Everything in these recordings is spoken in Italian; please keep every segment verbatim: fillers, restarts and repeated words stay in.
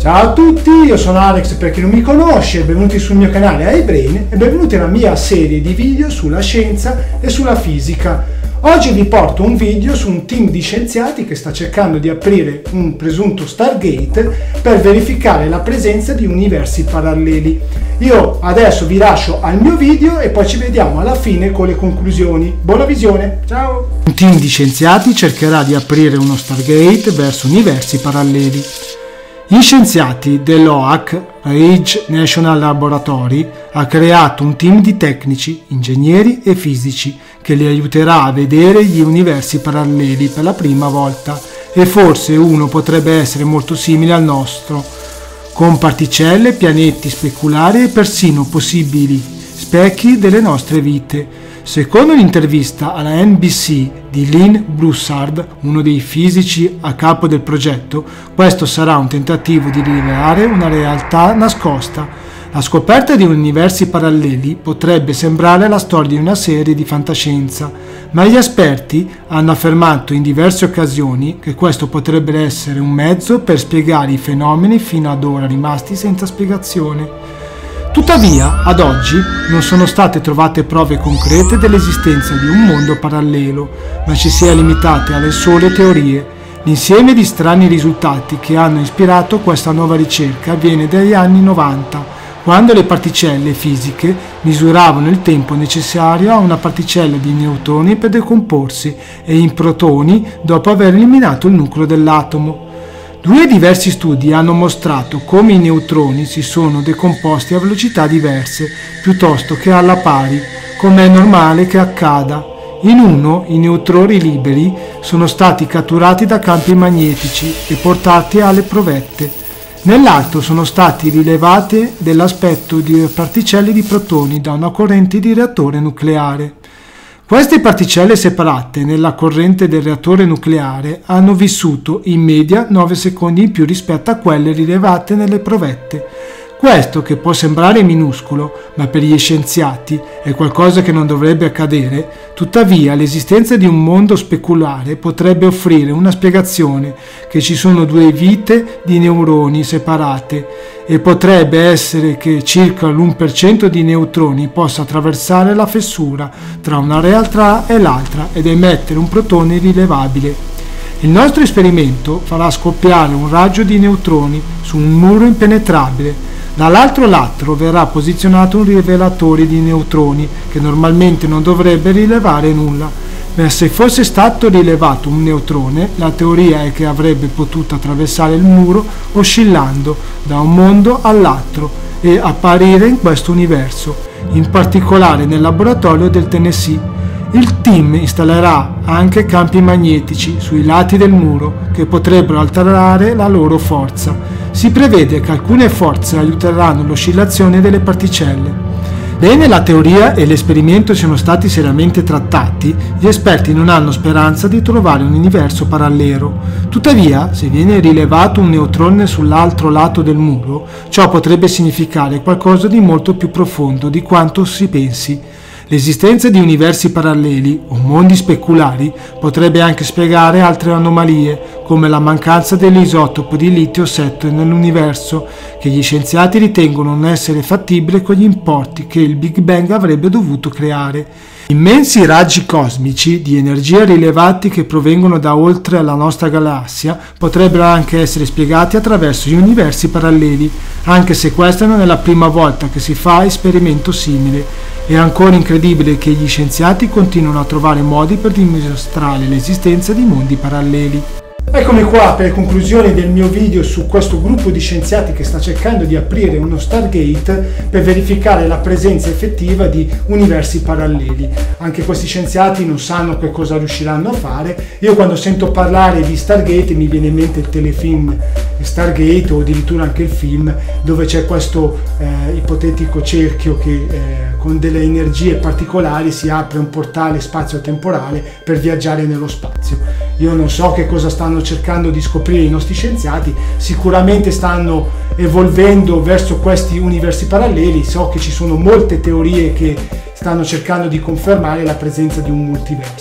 Ciao a tutti, io sono Alex per chi non mi conosce, benvenuti sul mio canale iBrain e benvenuti alla mia serie di video sulla scienza e sulla fisica. Oggi vi porto un video su un team di scienziati che sta cercando di aprire un presunto Stargate per verificare la presenza di universi paralleli. Io adesso vi lascio al mio video e poi ci vediamo alla fine con le conclusioni. Buona visione, ciao! Un team di scienziati cercherà di aprire uno Stargate verso universi paralleli. Gli scienziati dell'O A C, Ridge National Laboratory, ha creato un team di tecnici, ingegneri e fisici che li aiuterà a vedere gli universi paralleli per la prima volta, e forse uno potrebbe essere molto simile al nostro, con particelle, pianeti speculari e persino possibili specchi delle nostre vite. Secondo un'intervista alla N B C di Lynn Broussard, uno dei fisici a capo del progetto, questo sarà un tentativo di rivelare una realtà nascosta. La scoperta di universi paralleli potrebbe sembrare la storia di una serie di fantascienza, ma gli esperti hanno affermato in diverse occasioni che questo potrebbe essere un mezzo per spiegare i fenomeni fino ad ora rimasti senza spiegazione. Tuttavia, ad oggi non sono state trovate prove concrete dell'esistenza di un mondo parallelo, ma ci si è limitati alle sole teorie. L'insieme di strani risultati che hanno ispirato questa nuova ricerca viene dagli anni novanta, quando le particelle fisiche misuravano il tempo necessario a una particella di neutroni per decomporsi e in protoni dopo aver eliminato il nucleo dell'atomo. Due diversi studi hanno mostrato come i neutroni si sono decomposti a velocità diverse, piuttosto che alla pari, come è normale che accada. In uno, i neutroni liberi sono stati catturati da campi magnetici e portati alle provette. Nell'altro sono stati rilevati dell'aspetto di particelle di protoni da una corrente di reattore nucleare. Queste particelle separate nella corrente del reattore nucleare hanno vissuto in media nove secondi in più rispetto a quelle rilevate nelle provette. Questo, che può sembrare minuscolo, ma per gli scienziati è qualcosa che non dovrebbe accadere, tuttavia l'esistenza di un mondo speculare potrebbe offrire una spiegazione che ci sono due vite di neuroni separate, e potrebbe essere che circa l'uno per cento di neutroni possa attraversare la fessura tra una realtà e l'altra ed emettere un protone rilevabile. Il nostro esperimento farà scoppiare un raggio di neutroni su un muro impenetrabile. Dall'altro lato verrà posizionato un rivelatore di neutroni che normalmente non dovrebbe rilevare nulla, ma se fosse stato rilevato un neutrone, la teoria è che avrebbe potuto attraversare il muro oscillando da un mondo all'altro e apparire in questo universo, in particolare nel laboratorio del Tennessee. Il team installerà anche campi magnetici sui lati del muro che potrebbero alterare la loro forza. Si prevede che alcune forze aiuteranno l'oscillazione delle particelle. Benché la teoria e l'esperimento siano stati seriamente trattati, gli esperti non hanno speranza di trovare un universo parallelo. Tuttavia, se viene rilevato un neutrone sull'altro lato del muro, ciò potrebbe significare qualcosa di molto più profondo di quanto si pensi. L'esistenza di universi paralleli o mondi speculari potrebbe anche spiegare altre anomalie, come la mancanza dell'isotopo di litio sette nell'universo, che gli scienziati ritengono non essere fattibile con gli importi che il Big Bang avrebbe dovuto creare. Immensi raggi cosmici di energia rilevati che provengono da oltre la nostra galassia potrebbero anche essere spiegati attraverso gli universi paralleli, anche se questa non è la prima volta che si fa esperimento simile. È ancora incredibile che gli scienziati continuino a trovare modi per dimostrare l'esistenza di mondi paralleli. Eccomi qua per le conclusioni del mio video su questo gruppo di scienziati che sta cercando di aprire uno Stargate per verificare la presenza effettiva di universi paralleli. Anche questi scienziati non sanno che cosa riusciranno a fare. Io quando sento parlare di Stargate mi viene in mente il telefilm Stargate, o addirittura anche il film dove c'è questo eh, ipotetico cerchio che eh, con delle energie particolari si apre un portale spazio-temporale per viaggiare nello spazio. Io non so che cosa stanno cercando di scoprire i nostri scienziati, sicuramente stanno evolvendo verso questi universi paralleli. So che ci sono molte teorie che stanno cercando di confermare la presenza di un multiverso.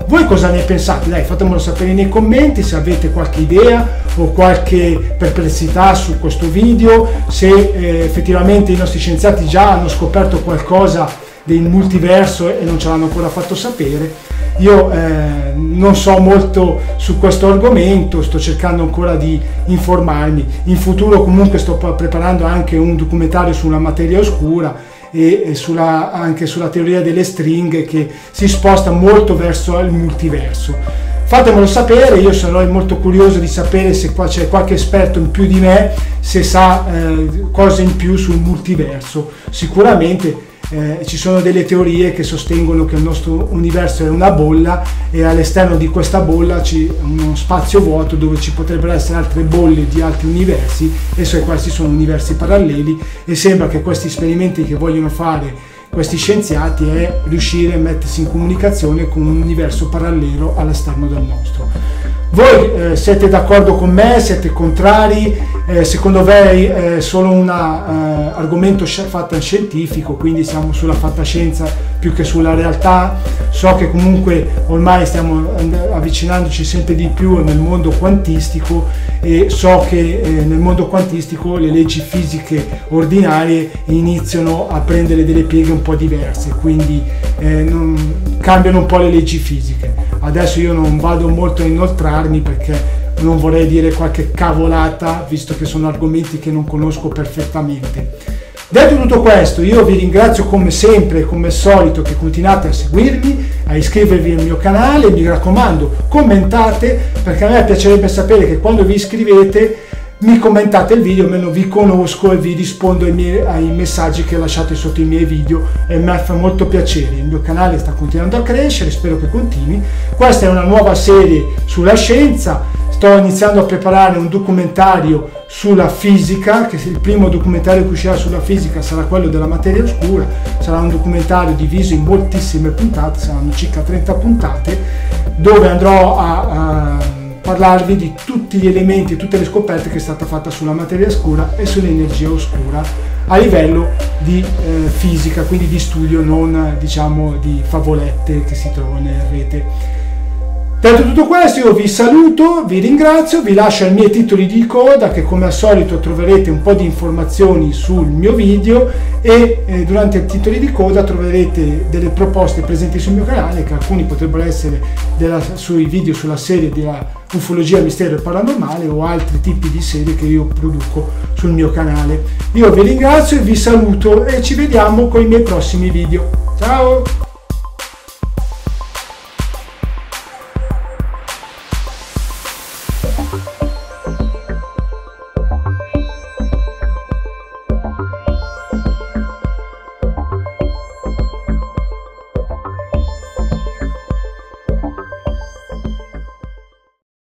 Voi cosa ne pensate? Dai, fatemelo sapere nei commenti se avete qualche idea o qualche perplessità su questo video, se eh, effettivamente i nostri scienziati già hanno scoperto qualcosa del multiverso e non ce l'hanno ancora fatto sapere. Io eh, non so molto su questo argomento, sto cercando ancora di informarmi. In futuro comunque sto preparando anche un documentario sulla materia oscura e sulla, anche sulla teoria delle stringhe, che si sposta molto verso il multiverso. Fatemelo sapere, io sarò molto curioso di sapere se qua c'è qualche esperto in più di me, se sa eh, cose in più sul multiverso. Sicuramente Eh, ci sono delle teorie che sostengono che il nostro universo è una bolla e all'esterno di questa bolla c'è uno spazio vuoto dove ci potrebbero essere altre bolle di altri universi, e se questi sono universi paralleli, e sembra che questi esperimenti che vogliono fare questi scienziati è riuscire a mettersi in comunicazione con un universo parallelo all'esterno del nostro. Voi eh, siete d'accordo con me? Siete contrari? Eh, secondo voi è solo un eh, argomento fantascientifico, quindi siamo sulla fantascienza più che sulla realtà? So che comunque ormai stiamo avvicinandoci sempre di più nel mondo quantistico, e so che eh, nel mondo quantistico le leggi fisiche ordinarie iniziano a prendere delle pieghe un po' diverse, quindi eh, non, cambiano un po' le leggi fisiche. Adesso io non vado molto a inoltrarmi perché non vorrei dire qualche cavolata, visto che sono argomenti che non conosco perfettamente. Detto tutto questo, io vi ringrazio come sempre, come al solito, che continuate a seguirmi, a iscrivervi al mio canale. Mi raccomando, commentate, perché a me piacerebbe sapere che quando vi iscrivete mi commentate il video, almeno vi conosco e vi rispondo ai, miei, ai messaggi che lasciate sotto i miei video, e mi fa molto piacere. Il mio canale sta continuando a crescere, spero che continui. Questa è una nuova serie sulla scienza. Sto iniziando a preparare un documentario sulla fisica, che il primo documentario che uscirà sulla fisica sarà quello della materia oscura. Sarà un documentario diviso in moltissime puntate, saranno circa trenta puntate, dove andrò a, a parlarvi di tutti gli elementi, tutte le scoperte che è stata fatta sulla materia oscura e sull'energia oscura a livello di eh, fisica, quindi di studio, non diciamo di favolette che si trovano nella rete. Detto tutto questo, io vi saluto, vi ringrazio, vi lascio i miei titoli di coda, che come al solito troverete un po' di informazioni sul mio video, e eh, durante i titoli di coda troverete delle proposte presenti sul mio canale, che alcuni potrebbero essere della, sui video sulla serie della ufologia, mistero e paranormale, o altri tipi di serie che io produco sul mio canale. Io vi ringrazio e vi saluto, e ci vediamo con i miei prossimi video. Ciao!